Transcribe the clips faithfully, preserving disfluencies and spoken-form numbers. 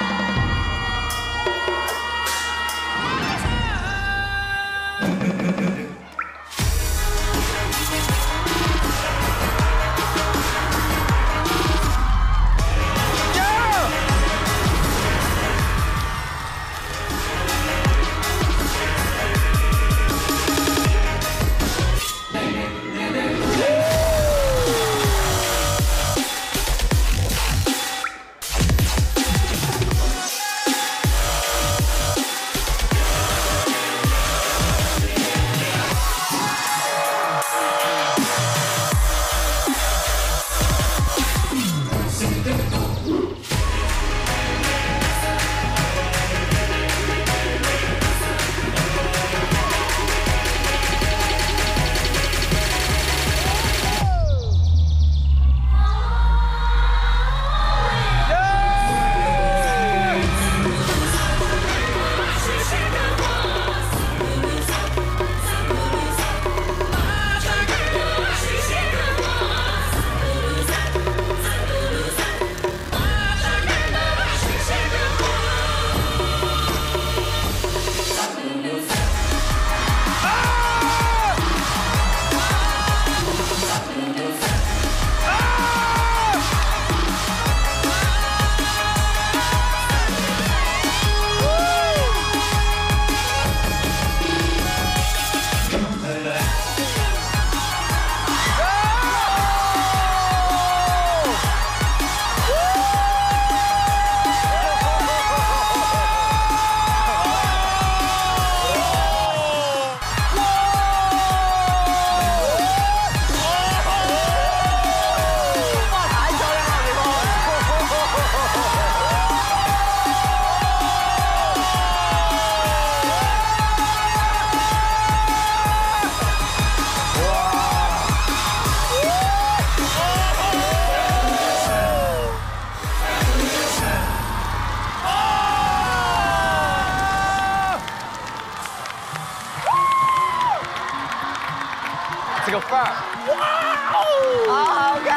这个范儿，哇哦，好好看！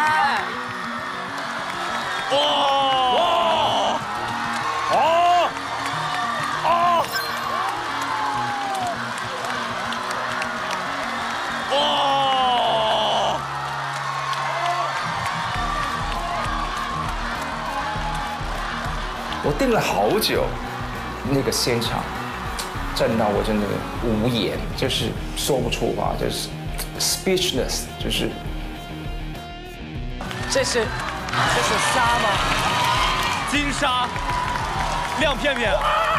哇哇哦哦哇！ 我盯了好久，那个现场震到我真的无言，就是说不出话，就是 speechless， 就是。 这是这是沙吗？金沙，亮片片。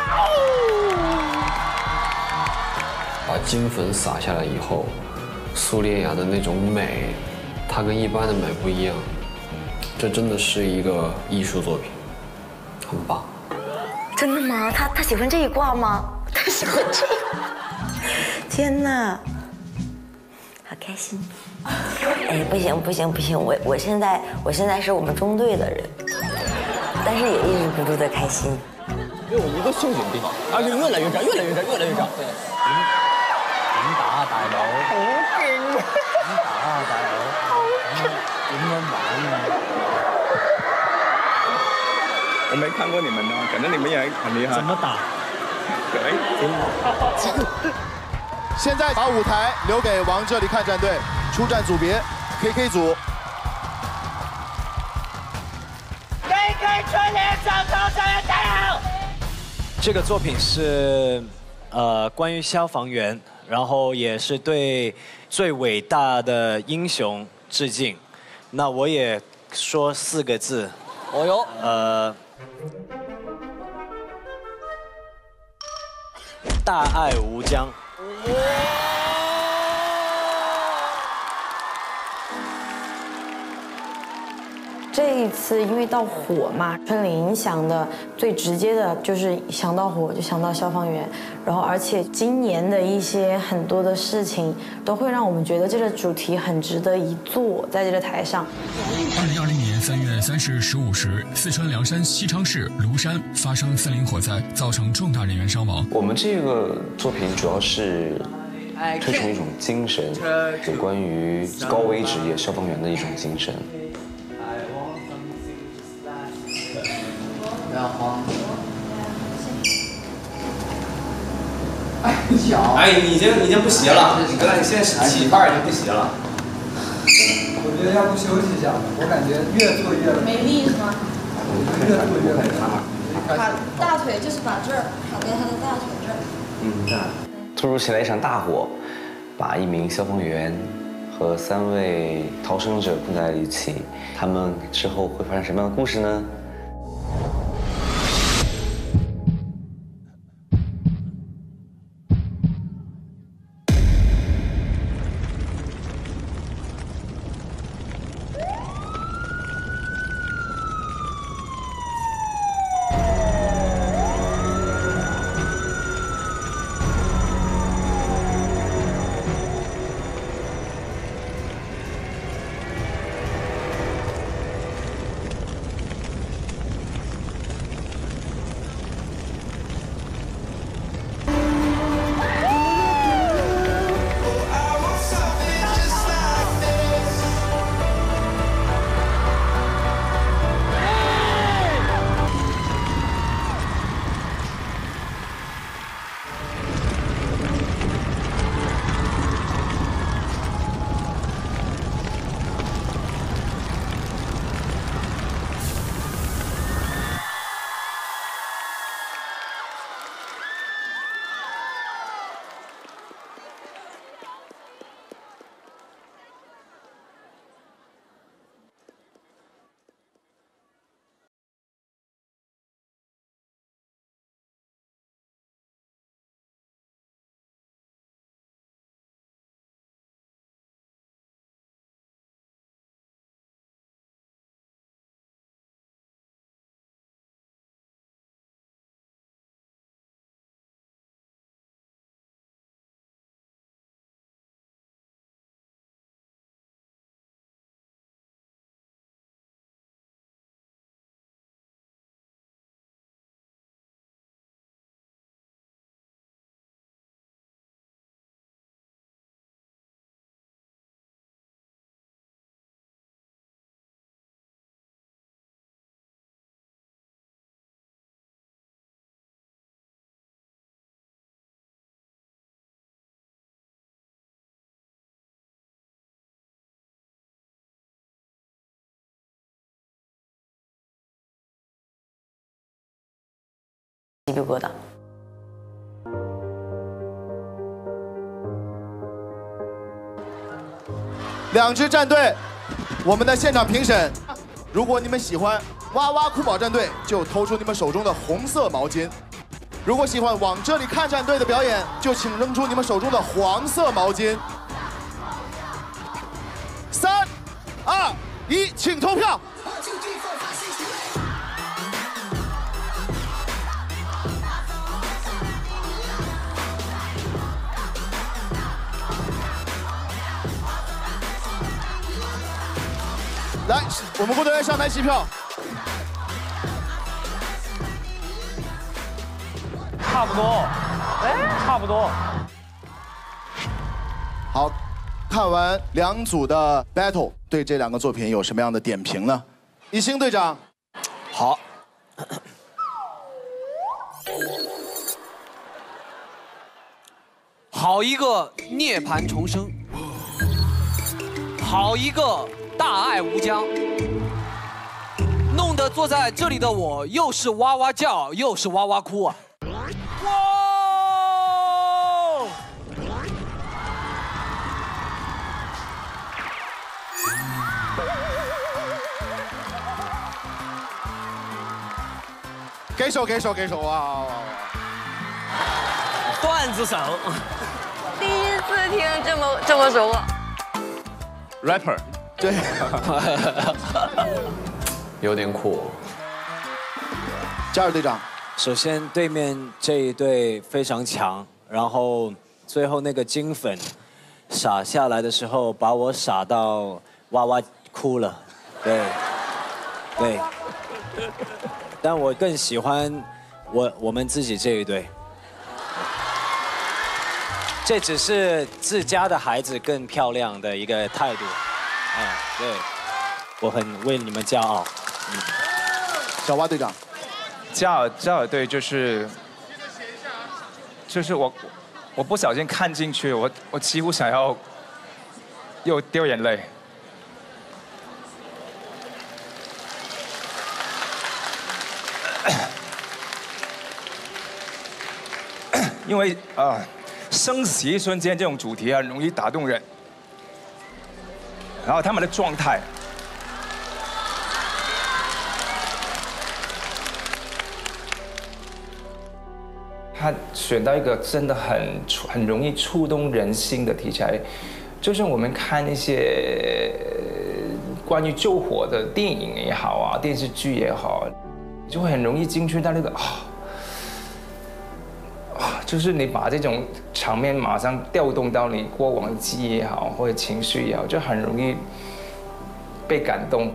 把金粉撒下来以后，苏烈雅的那种美，它跟一般的美不一样，这真的是一个艺术作品，很棒。 真的吗？他他喜欢这一挂吗？他喜欢这个？天哪，好开心！哎，不行不行不行，我我现在我现在是我们中队的人，但是也抑制不住的开心。 没有一个休息的地方，而且越来越长，越来越长，越来越长。对，點打大佬？好勁啊！點打大佬？點樣玩啊？ 我没看过你们呢，感觉你们也很厉害。 怎么打？ 哎， 现在把舞台留给王这里看战队，出战组别 K K 组。 K K 春联长头成员加油！ 这个作品是呃关于消防员，然后也是对最伟大的英雄致敬。那我也说四个字。 哦哟。 呃。大爱无疆。 这一次因为到火嘛，春玲想的最直接的就是想到火就想到消防员，然后而且今年的一些很多的事情都会让我们觉得这个主题很值得一做，在这个台上。 二零二零年三月三十日十五时，四川凉山西昌市庐山发生森林火灾，造成重大人员伤亡。 我们这个作品主要是推崇一种精神，有关于高危职业消防员的一种精神。 不要慌。 哎，你已经已经不斜了，你刚才现在起范儿已经不斜了。 我觉得要不休息一下，我感觉越做越没力是吗？ 越做越累。 卡大腿就是把这儿卡在他的大腿这儿。 嗯，突如其来一场大火，把一名消防员和三位逃生者困在了一起。他们之后会发生什么样的故事呢？ 鸡皮疙瘩。 两支战队，我们的现场评审，如果你们喜欢哇哇酷宝战队，就投出你们手中的红色毛巾；如果喜欢往这里看战队的表演，就请扔出你们手中的黄色毛巾。三、二、一，请投票。来，我们工作人员上台计票。 差不多，哎，差不多。 好，看完两组的 battle， 对这两个作品有什么样的点评呢？一星队长， 好。 好一个涅槃重生，好一个大爱无疆，弄得坐在这里的我又是哇哇叫又是哇哇哭啊！哇！ 给手给手给手啊！ 段子手， 第一次听这么这么熟啊 rapper， 对， 有点酷。 加尔队长， 首先对面这一队非常强，然后最后那个金粉洒下来的时候，把我洒到哇哇哭了，对，对。但我更喜欢我我们自己这一队。这只是自家的孩子更漂亮的一个态度，啊，对，我很为你们骄傲。嗯， 小蛙队长， 加尔加尔队就是，就是我， 我不小心看进去，我我几乎想要又掉眼泪。因为啊、呃，生死一瞬间这种主题很容易打动人，然后他们的状态。 他选到一个真的很很容易触动人心的题材，就像我们看一些关于救火的电影也好啊，电视剧也好，就会很容易进去到那个啊啊，就是你把这种场面马上调动到你过往记忆也好，或者情绪也好，就很容易被感动。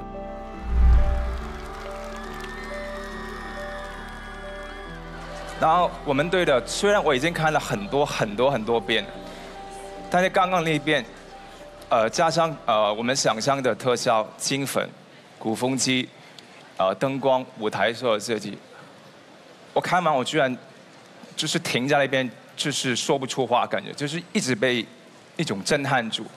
然后我们队的，虽然我已经看了很多很多很多遍，但是刚刚那一遍，呃，加上呃我们想象的特效、金粉、鼓风机、呃灯光、舞台所有设计，我看完我居然就是停在那边，就是说不出话，感觉就是一直被一种震撼住。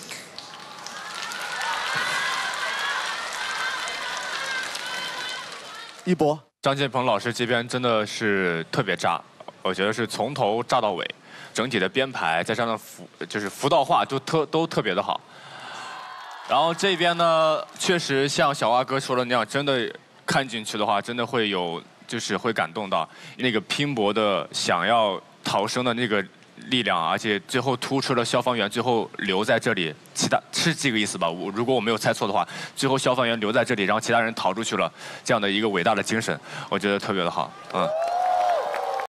一博。 张建鹏老师这边真的是特别炸，我觉得是从头炸到尾，整体的编排再加上服就是服道化都特都特别的好。然后这边呢，确实像小蛙哥说的那样，真的看进去的话，真的会有就是会感动到那个拼搏的想要逃生的那个力量，而且最后突出了消防员最后留在这里，其他是这个意思吧？我如果我没有猜错的话，最后消防员留在这里，然后其他人逃出去了，这样的一个伟大的精神，我觉得特别的好，嗯。